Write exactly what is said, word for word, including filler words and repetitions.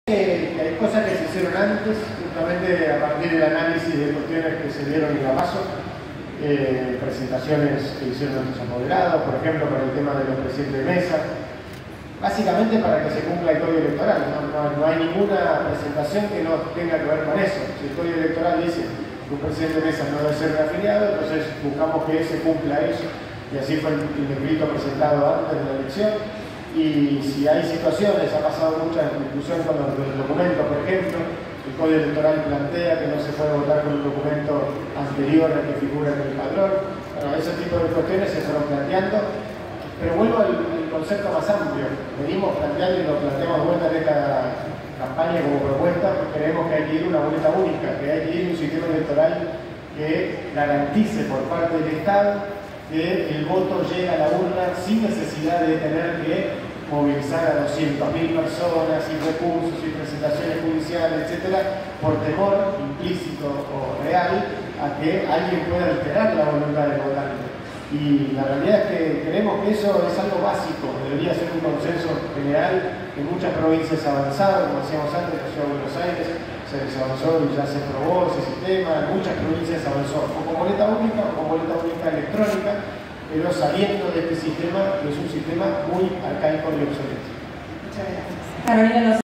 Que hay cosas que se hicieron antes, justamente a partir del análisis de cuestiones que se dieron en la PASO, eh, presentaciones que hicieron nuestros apoderados, por ejemplo, con el tema de los presidentes de mesa, básicamente para que se cumpla el código electoral. No, no, no hay ninguna presentación que no tenga que ver con eso. Si el código electoral dice que un presidente de mesa no debe ser reafiliado, entonces buscamos que se cumpla eso, y así fue el, el decreto presentado antes de la elección. Y si hay situaciones, ha pasado mucha discusión con los, los documentos, por ejemplo, el Código Electoral plantea que no se puede votar con un documento anterior al que figura en el padrón. Bueno, ese tipo de cuestiones se fueron planteando, pero vuelvo al, al concepto más amplio. Venimos planteando y lo planteamos de vuelta en esta campaña como propuesta, porque creemos que hay que ir a una boleta única, que hay que ir a un sistema electoral que garantice por parte del Estado que el voto llega a la urna sin necesidad de tener que movilizar a doscientas mil personas, sin recursos, sin presentaciones judiciales, etcétera, por temor implícito o real a que alguien pueda alterar la voluntad del votante. Y la realidad es que creemos que eso es algo básico, debería ser un consenso general. En muchas provincias avanzadas, como decíamos antes, en la Ciudad de Buenos Aires, se, se avanzó y ya se probó ese sistema. En muchas provincias avanzó o con boleta única o con boleta única electrónica, pero saliendo de este sistema, que es un sistema muy arcaico y obsoleto. Muchas gracias. Carolina,